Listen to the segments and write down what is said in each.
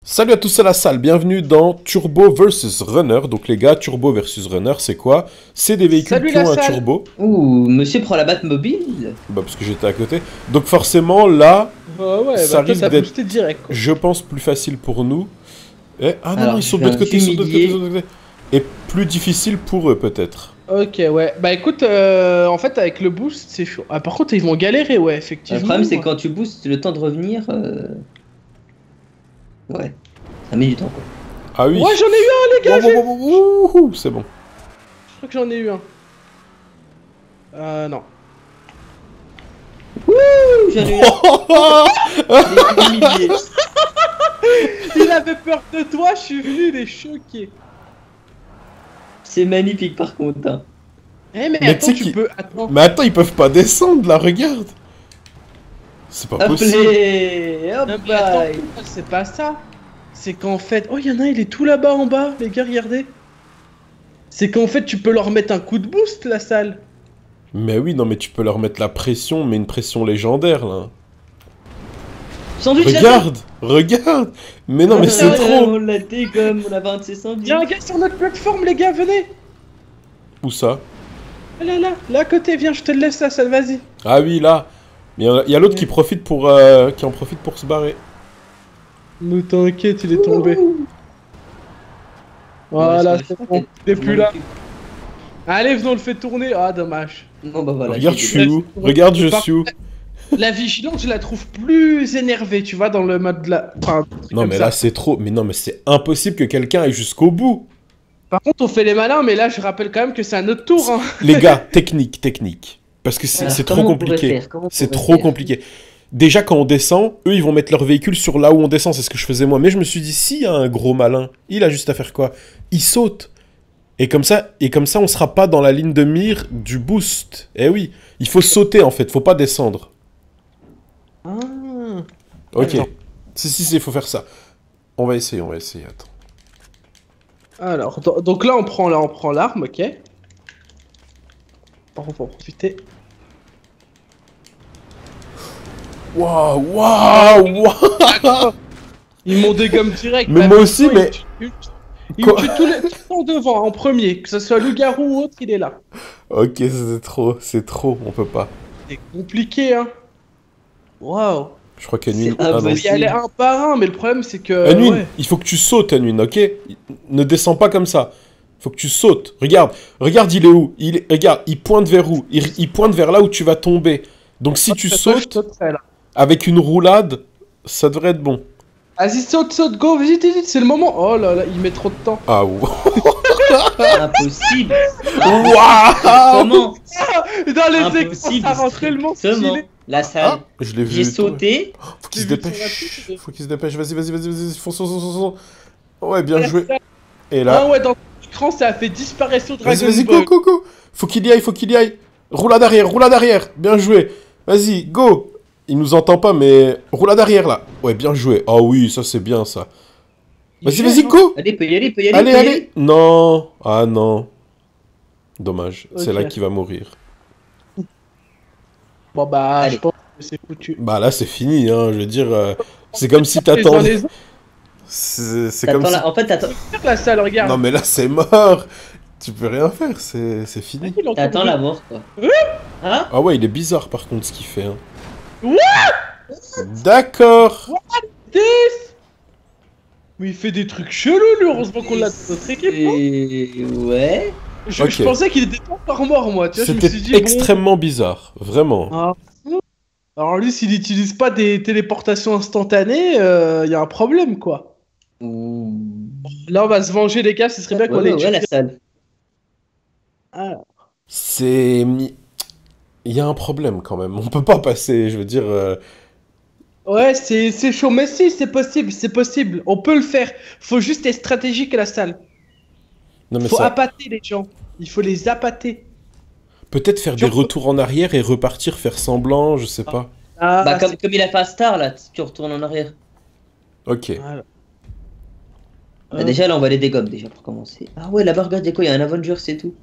Salut à tous à la salle, bienvenue dans Turbo versus Runner. Donc les gars, Turbo versus Runner, c'est quoi? C'est des véhicules Salut qui la ont un salle. turbo. Ouh, monsieur prend la Batmobile. Bah parce que j'étais à côté. Donc forcément là, Ouais, ça bah toi risque t'as d'être, boosté direct quoi. je pense, plus facile pour nous. Ah non, non, Alors, ils je sont de viens l'autre côté, ils sont de l'autre côté, ils sont d'humilier. de l'autre côté. Et plus difficile pour eux peut-être. Ok, ouais. Bah écoute, en fait avec le boost c'est chaud. Ah par contre ils vont galérer, ouais, Le effectivement. problème, c'est que quand tu boostes le temps de revenir, ouais, ça met du temps quoi. Ah oui. Ouais, j'en ai eu un les gars, Wouhou, c'est bon. je crois que j'en ai eu un. Non. Ouh, j'en ai eu un. Il est humilié. Il avait peur de toi, je suis venu, il est choqué. C'est magnifique par contre. Hein. Mais Mais attends, tu sais tu peux... Attends. Mais attends, ils peuvent pas descendre là, regarde. C'est pas Hop possible. les, hop Non mais attends, bye. c'est pas ça. C'est qu'en fait... Oh, il y en a un, il est tout là-bas en bas, les gars, regardez. C'est qu'en fait, tu peux leur mettre un coup de boost, la salle. Mais oui, non mais tu peux leur mettre la pression, mais une pression légendaire là. Sandwich Regarde, regarde. Mais non mais c'est Ouais, trop. On l'a dégomme, on a 26 sandwichs. Il y a un gars sur notre plateforme, les gars, venez. Où ça? Là à côté, viens, je te le laisse, la salle, vas-y. Ah oui, là. Il y a l'autre qui profite pour qui en profite pour se barrer. Nous t'inquiète, il est tombé. Voilà, c'est bon, il est plus là. Allez, venons, on le fait tourner. Ah, dommage. Non bah voilà. Regarde, je j'ai suis où? Regarde, je suis où? La vigilance, je la trouve plus énervée, tu vois, dans le mode de la... Enfin, un truc Non comme mais ça. là c'est trop. Mais non mais c'est impossible que quelqu'un aille jusqu'au bout. Par contre, on fait les malins, mais là, je rappelle quand même que c'est un autre tour, hein. Les gars, technique. Parce que c'est Alors, trop comment on pourrait compliqué. faire Comment on C'est pourrait trop faire compliqué. Déjà, quand on descend, eux, ils vont mettre leur véhicule sur là où on descend. C'est ce que je faisais moi. Mais je me suis dit, s'il y a un gros malin, il a juste à faire quoi? Il saute. Et comme ça, on sera pas dans la ligne de mire du boost. Eh oui, il faut sauter en fait. Faut pas descendre. Ah. Ok. Attends. Si, il faut faire ça. On va essayer. Attends. Alors, donc là, on prend l'arme, ok. On va en profiter. Waouh. Ils m'ont dégomme direct. Mais là, moi mais aussi, il mais- Il Quoi me tue tous les... tout le temps devant, en premier. Que ce soit loup-garou ou autre, il est là. Ok, c'est trop. On peut pas. C'est compliqué, hein. Waouh. Je crois qu'Enwin... C'est Ah non. impossible. Il y aller un par un, mais le problème, c'est que... Enwin, ouais. il faut que tu sautes, Enwin, ok? Ne descends pas comme ça. Faut que tu sautes. Regarde, il est où? Regarde, il pointe vers où? Il pointe vers là où tu vas tomber. Donc si tu Toi, je sautes, sauterai, là. avec une roulade, ça devrait être bon. Vas-y, saute, go, vite, c'est le moment. Oh là là, il met trop de temps. Ah ouais. Impossible. Waouh! Comment Dans les écrans, Impossible. ça rend tellement Strictement. stylé. La salle. Ah, je l'ai vu. J'ai sauté. Faut qu'il se J'ai vu sur la dépêche. touche. Faut qu'il se dépêche. Vas-y. Fonce. Ouais, bien joué. Et Ah là. ouais, dans l'écran, ça a fait disparition Dragon Vas-y, Ball. go. Faut qu'il y aille. Roulade arrière. Bien joué. Vas-y, go. Il nous entend pas, mais roulade arrière là. Ouais, bien joué. Ah oui, ça c'est bien ça. Vas-y, go. Allez, peut y aller, peut y aller. Allez. Non. Ah non. Dommage. C'est Ok. là qu'il va mourir. Bon bah, Allez. je pense que c'est foutu. Bah là, c'est fini, hein. Je veux dire, c'est comme si t'attendais. C'est comme T'attends si. là. En fait, t'attends La salle, regarde. Non, mais là, c'est mort. Tu peux rien faire. C'est fini. Il entend t'attends le la mort quoi. Hein Ah ouais, il est bizarre par contre ce qu'il fait. Hein. What D'accord. bruit. Mais il fait des trucs chelous, lui. Heureusement qu'on l'a dans notre équipe. Hein. Et ouais. Je Ok. pensais qu'il était pas encore mort, moi. Tu vois, je me C'était suis dit, extrêmement bizarre, vraiment. bon. Ah. Alors lui, s'il n'utilise pas des téléportations instantanées, il y a un problème, quoi. Ouh. Là, on va se venger, les gars. Ce serait bien qu'on ait Ouais, la salle. Ah. C'est... Il y a un problème quand même. On peut pas passer, je veux dire... Ouais, c'est chaud. Mais si, c'est possible. On peut le faire. Faut juste être stratégique à la salle. Non mais Faut ça... appâter les gens. Il faut les appâter. Peut-être faire des Genre- retours en arrière et repartir, faire semblant, je sais pas. Ah, Bah, comme il a fait à Star là, tu retournes en arrière. Ok. Voilà. Bah, déjà là, on va les dégommer déjà pour commencer. Ah ouais, là-bas, regardez quoi, il y a un Avenger, c'est tout.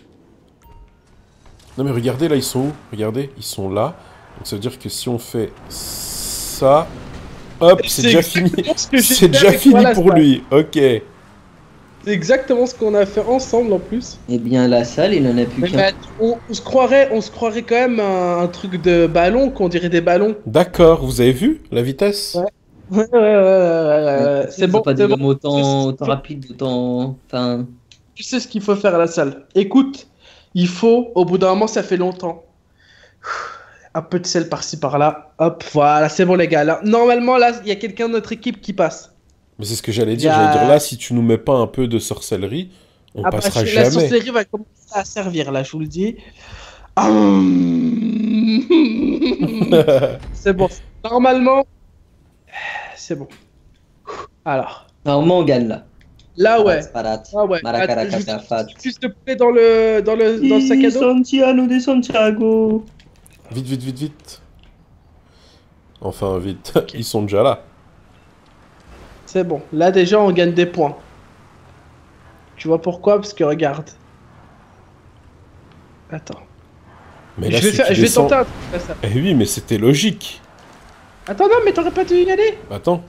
Non mais regardez, là, ils sont où? Regardez, ils sont là. Donc ça veut dire que si on fait ça... Hop, c'est déjà fini. exactement ce que j'ai C'est fait déjà avec fini toi, la pour salle. lui. Ok. C'est exactement ce qu'on a fait ensemble en plus. Eh bien, la salle, il en a plus Mais qu'un. on se croirait quand même un truc de ballon, qu'on dirait des ballons. D'accord, vous avez vu la vitesse? Ouais. Ouais. C'est bon, pas c'est des bon. hommes autant rapide, autant. Enfin. Tu sais ce qu'il faut faire à la salle. Écoute, il faut, au bout d'un moment, ça fait longtemps. Un peu de sel par-ci par-là. Hop, voilà, c'est bon les gars. Là, normalement, là, il y a quelqu'un de notre équipe qui passe. Mais c'est ce que j'allais dire. Y a- J'allais dire là, si tu nous mets pas un peu de sorcellerie, on Ah bah, passera la jamais. sorcellerie va commencer à servir, là, je vous le dis. C'est bon. Normalement, c'est bon. Alors, Normalement, on gagne là. là, ouais. Sparat. Ah ouais. Maracaracacafat. Juste de plaît dans le sac à dos. Santiago de Santiago. Vite. Enfin, vite. Ils sont déjà là. C'est bon. Là, déjà, on gagne des points. Tu vois pourquoi? Parce que regarde. Attends. Mais là, je vais tenter un truc à ça. Eh oui, mais c'était logique. Attends, non, mais t'aurais pas dû y aller. Attends.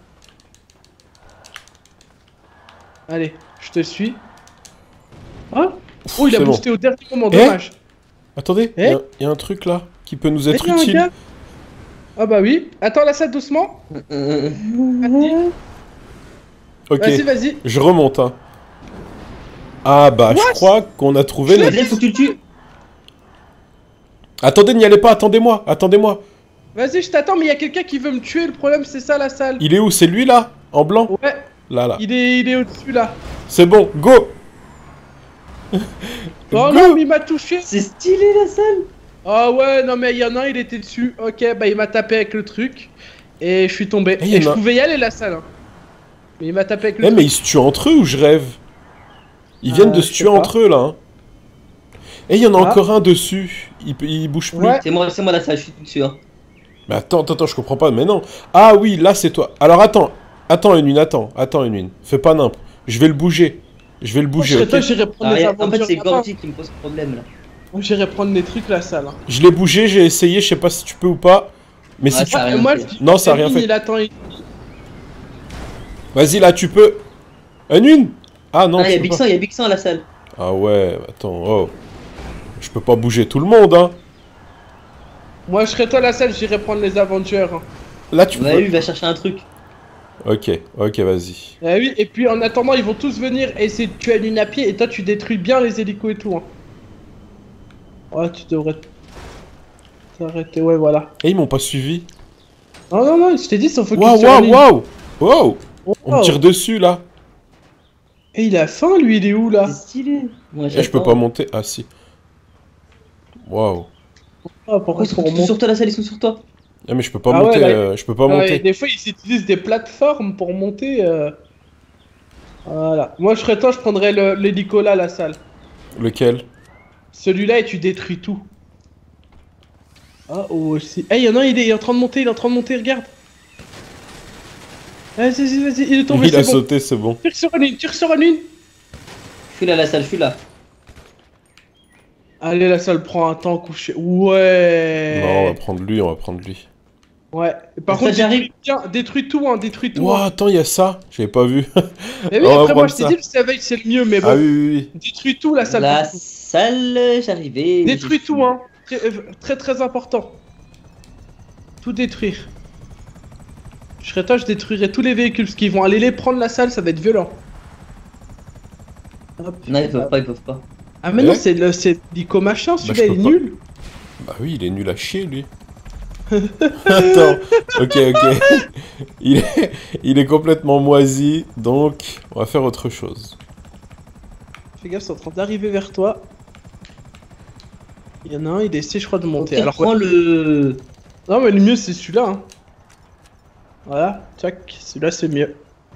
Allez, je te suis. Hein? Oh, il a c'est bon. boosté au dernier moment, Eh dommage. Attendez, Eh il y a un truc là qui peut nous être Eh, y a un utile. gars. Ah bah oui. Attends, la salle doucement. Vas-y, Ok, vas-y. je remonte. Hein. Ah bah, je What? crois qu'on a trouvé Je l'ai notre... Faut que tu le tues. Attendez, n'y allez pas, attendez-moi. Vas-y, je t'attends, mais il y a quelqu'un qui veut me tuer. Le problème, c'est ça, la salle. Il est où? C'est lui là? En blanc? Ouais, Là. il est au-dessus, là. C'est bon, go! Oh Go! non, mais il m'a touché. C'est stylé la salle. Ah ouais, non, mais il y en a un, il était dessus. Ok, bah il m'a tapé avec le truc. Et je suis tombé. Eh, y Et en je a- pouvais y aller, la salle. Hein. Mais il m'a tapé avec le Eh truc. mais ils se tuent entre eux ou je rêve? Ils viennent de je se sais tuer pas. entre eux là. Hein. Et il y en a Ah. encore un dessus. Il bouge plus. Ouais. C'est moi la salle, je suis tout sûr. Mais attends, je comprends pas. Mais non. Ah oui, là c'est toi. Alors attends, Enwin. Fais pas nimp. Je vais le bouger. Toi, Ok. j'irai prendre les En fait, aventures c'est là-bas. Gordy qui me pose problème là. Moi, j'irai prendre les trucs, la salle. Hein. Je l'ai bougé, j'ai essayé, je sais pas si tu peux ou pas. Mais si Ouais, tu... ça a rien Moi, fait. je dis, Non, ça a rien Kevin, fait. Il attend. Vas-y là, tu peux. Enwin. Ah non, Ah, il y a tu peux Big pas. Sang, il y a Big Sang à la salle. Ah ouais, attends, oh. Je peux pas bouger tout le monde, hein. Moi, je serai toi, la salle, j'irai prendre les aventures. Hein. Là, tu Ouais, peux. lui, il va chercher un truc. Ok, vas-y. Ah oui, et puis en attendant, ils vont tous venir essayer de tuer Aline à pied. Et toi, tu détruis bien les hélicos et tout. Hein. Ouais, tu devrais t'arrêter. Ouais, voilà. Et ils m'ont pas suivi. Non, je t'ai dit, son focus Waouh, sur Aline. waouh. On me Wow. tire dessus là. Et il a faim, lui, il est où là? C'est stylé. Moi, Eh, je peux pas monter. Ah si. Waouh. Ah, pourquoi Ils c'est sont pour tous monter? sur toi la salle, ils sont sur toi. Ah mais je peux pas Ah ouais, monter. là, Je peux pas Ah ouais, monter. des fois, ils utilisent des plateformes pour monter. Voilà. Moi, je serais toi, je prendrais l'hélico là, la salle. Lequel? Celui-là, et tu détruis tout. Ah, oh, aussi. Eh, y'en a un, il est en train de monter, regarde. Vas-y, il est tombé, Il a c'est bon. sauté, c'est bon. Tire sur une. Je suis là la salle, je suis là. Allez, la salle prend un temps couché. Ouais. Non, on va prendre lui. Ouais. Par Ça, contre, j'arrive. détruis tout, hein, détruis tout. Ouah, Hein. attends, il y a ça. J'avais pas vu. Mais oui, on va après, moi, prendre je t'ai ça. dit, le surveil, c'est le mieux, mais bon. Ah oui. Détruis tout, la salle. La partout. salle, j'arrivais. Détruis tout, hein. Très important. Tout détruire. Je serais toi, je détruirais tous les véhicules, parce qu'ils vont aller les prendre la salle, ça va être violent. Hop. Non, ils peuvent pas. Ah mais non, Ouais. c'est Nico machin, celui-là je il est peux pas. nul. Bah oui, il est nul à chier, lui. Attends. Ok. Il est complètement moisi, donc on va faire autre chose. Fais gaffe, c'est en train d'arriver vers toi. Il y en a un, il essaie je crois de monter. Ok, Alors prends le... Non mais le mieux c'est celui-là. Hein. Voilà, tac, celui-là c'est mieux.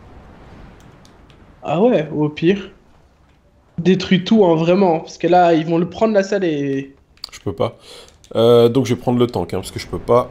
Ah ouais, au pire. Détruis tout, hein, vraiment. Parce que là, ils vont le prendre la salle et... Je peux pas. Donc je vais prendre le tank, hein, parce que je peux pas.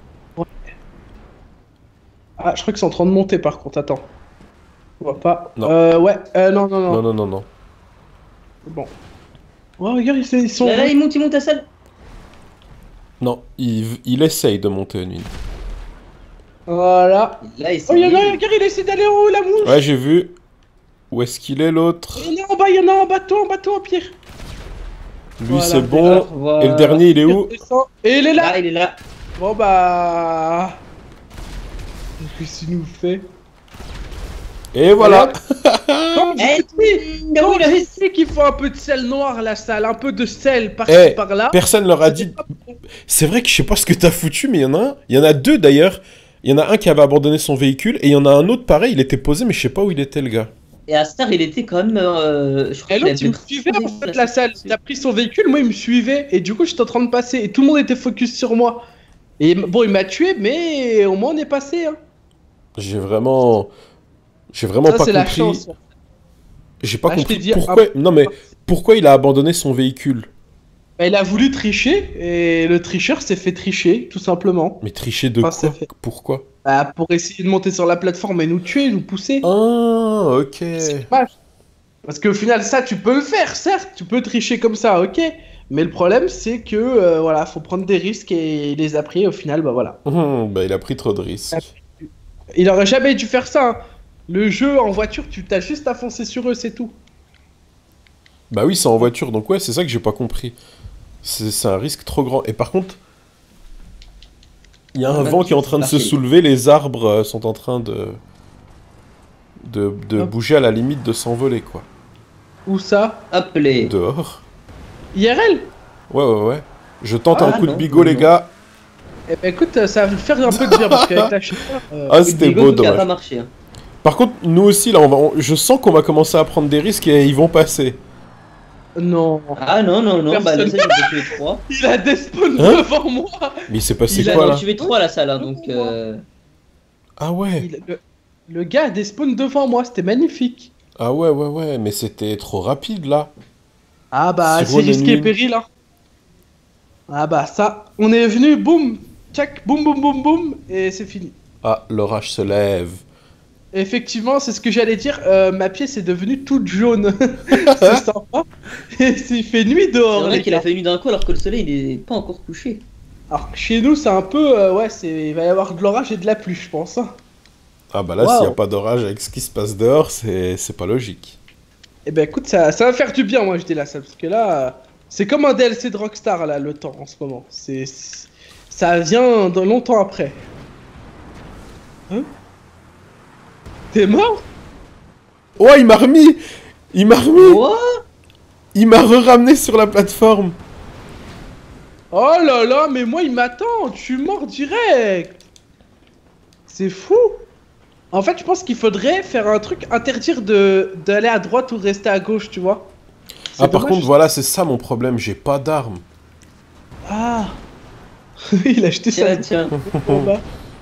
Ah, je crois qu'ils sont en train de monter par contre, attends. On voit pas. Non. Non. Non. Bon. Oh, regarde, ils sont... Là, il monte la salle. Non, il essaye de monter une ligne. Voilà. Là, il Oh, s'est y'en a un, mis. regarde, il essaie d'aller en haut, la mouche. Ouais, j'ai vu. Où est-ce qu'il est l'autre? Il y en a en bas, il y en a en bateau, Pierre. Lui, Voilà, c'est bon. voilà. Et le dernier, il est où? Et il est là. Là, il est là. Bon bah... Qu'est-ce qu'il nous fait? Et voilà. Quand Eh, quand je sais qu'il faut un peu de sel noir, la salle, un peu de sel par-ci Eh, par-là. Personne leur a dit. C'est vrai que je sais pas ce que t'as foutu, mais il y en a un. Il y en a deux d'ailleurs. Il y en a un qui avait abandonné son véhicule et il y en a un autre pareil, il était posé, mais je sais pas où il était le gars. Et Astar, il était quand même. Je crois Et qu'il l'autre, il me suivait en fait, la salle. Il a pris son véhicule, moi, il me suivait. Et du coup, j'étais en train de passer. Et tout le monde était focus sur moi. Et bon, il m'a tué, mais au moins, on est passé. Hein. J'ai vraiment. J'ai vraiment Ça, pas c'est la compris. chance. J'ai pas Ah, je compris t'ai dit, pourquoi. Non mais pourquoi il a abandonné son véhicule? Bah, il a voulu tricher. Et le tricheur s'est fait tricher, tout simplement. Mais tricher de Enfin, ça quoi? fait- Pourquoi? Bah, pour essayer de monter sur la plateforme et nous tuer, nous pousser. Ah, ok. C'est dommage. Parce qu'au final, ça, tu peux le faire, certes. Tu peux tricher comme ça, ok. Mais le problème, c'est que, voilà, faut prendre des risques et il les a pris. Au final, bah voilà. Bah il a pris trop de risques. Il aurait jamais dû faire ça. Hein. Le jeu en voiture, tu t'as juste à foncer sur eux, c'est tout. Bah oui, c'est en voiture, donc ouais, c'est ça que j'ai pas compris. C'est un risque trop grand. Et par contre, il y a un vent qui est en train de se soulever, les arbres sont en train de Hop. bouger à la limite de s'envoler, quoi. Où ça? Appelé. Dehors. IRL? Ouais. Je tente un Ah, coup de non, bigot, les non. gars. Eh ben écoute, ça va me faire un peu de bien parce qu'avec la chaleur, Ah, c'était beau, Ça a pas dommage. marché. Hein. Par contre, nous aussi, là, je sens qu'on va commencer à prendre des risques et ils vont passer. non. Ah non, bah Personne. là, ça, j'ai tué 3. Il a des spawns Hein devant moi. Mais il s'est passé Il a quoi, là? tué 3 la salle, hein, donc. Ah ouais. Le gars a des spawns devant moi, c'était magnifique. Ah ouais, mais c'était trop rapide, là. Ah bah Sirop c'est de risqué et nuit. péril hein. Ah bah ça, on est venu, boum, tchac, boum boum boum boum, et c'est fini. Ah, l'orage se lève. Et effectivement, c'est ce que j'allais dire, ma pièce est devenue toute jaune. C'est sympa. Et il fait nuit C'est dehors. vrai les qu'il a gars. fait nuit d'un coup alors que le soleil il est pas encore couché. Alors que chez nous, c'est un peu, ouais, il va y avoir de l'orage et de la pluie, je pense. Hein. Ah bah là, Wow. s'il n'y a pas d'orage avec ce qui se passe dehors, c'est pas logique. Et ben écoute, ça va faire du bien, moi je dis là, ça, parce que là, c'est comme un DLC de Rockstar là, le temps en ce moment. Ça vient de longtemps après. Hein? T'es mort? Oh, il m'a remis! Il m'a remis! Quoi? Il m'a ramené sur la plateforme! Oh là là, mais moi il m'attend, je suis mort direct. C'est fou. En fait, je pense qu'il faudrait faire un truc, interdire d'aller à droite ou rester à gauche, tu vois. C'est Ah, par dommage. contre, voilà, c'est ça mon problème, j'ai pas d'armes. Ah. Il a jeté ça. Tiens. En bas.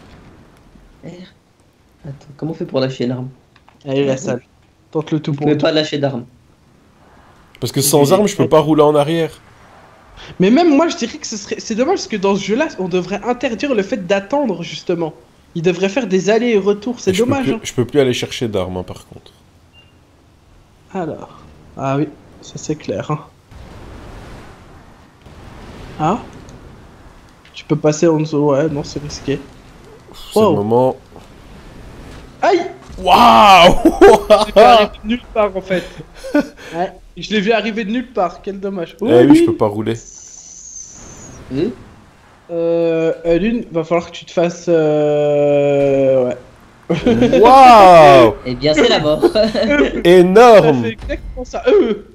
Attends, comment on fait pour lâcher une arme? Allez, la salle. Tente le tout Je pour pouvais tout. pas lâcher d'arme. Parce que sans armes, je peux pas rouler en arrière. Mais même moi, je dirais que c'est dommage parce que dans ce jeu-là, on devrait interdire le fait d'attendre justement. Il devrait faire des allers et retours. C'est Et je peux dommage. plus- Hein. Je peux plus aller chercher d'armes, hein, par contre. Alors. Ah oui, ça c'est clair. Hein. Ah. Tu peux passer en dessous. Ouais, non, c'est risqué. C'est Wow. le moment. Aïe. Waouh! Je l'ai vu arriver de nulle part en fait. Ouais. Je l'ai vu arriver de nulle part. Quel dommage. Eh oui, je peux pas rouler. Oui. Lune, va falloir que tu te fasses. Ouais. Waouh! Eh bien, c'est la mort. Ça Énorme! fait exactement ça.